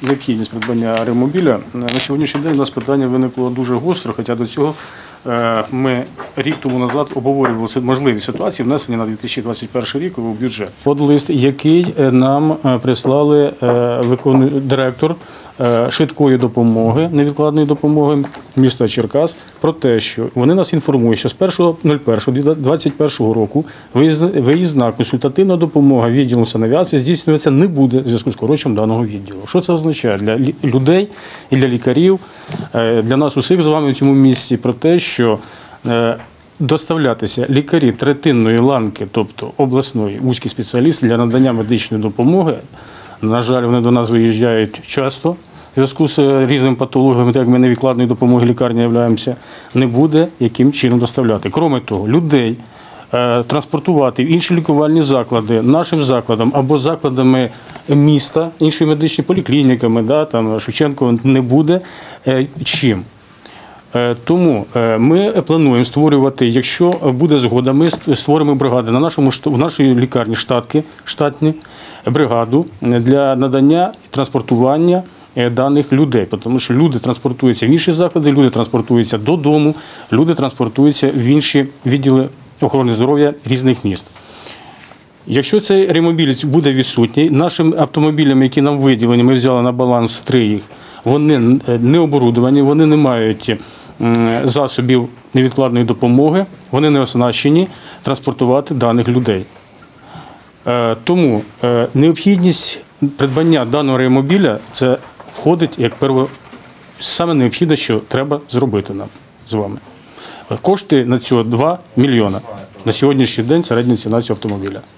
необхідність придбання реанімобіля. На сьогоднішній день у нас питання виникло дуже гостро, хоча до цього ми рік тому назад обговорювали можливі ситуації внесення на 2021 рік у бюджет. От лист, який нам прислали директор швидкої допомоги, невідкладної допомоги міста Черкас, про те, що вони нас інформують, що з 1.01.2021 року виїзна консультативна допомога відділу санавіації здійснюватися не буде в зв'язку з скороченням даного відділу. Що це означає для людей і для лікарів, для нас усіх з вами в цьому місці, про те, що доставлятися лікарі третинної ланки, тобто обласної, вузькі спеціалісти для надання медичної допомоги, на жаль, вони до нас виїжджають часто, в зв'язку з різними патологіями, так як ми невідкладної допомоги лікарні являємося, не буде яким чином доставляти. Крім того, людей транспортувати в інші лікувальні заклади, нашим закладам або закладами міста, іншими медичними поліклініками, там Шевченко, не буде чим. Тому ми плануємо створювати, якщо буде згода, ми створимо бригади в нашій лікарні штатні бригаду для надання і транспортування даних людей, тому що люди транспортуються в інші заклади, люди транспортуються додому, люди транспортуються в інші відділи охорони здоров'я різних міст. Якщо цей реанімобіль буде відсутній, нашим автомобілям, які нам виділені, ми взяли на баланс 3 їх, вони не оборудовані, вони не мають засобів невідкладної допомоги, вони не оснащені транспортувати даних людей. Тому необхідність придбання даного реанімобіля – це входить як саме необхідне, що треба зробити нам з вами. Кошти на цього 2 мільйони. На сьогоднішній день середня ціна цього автомобіля.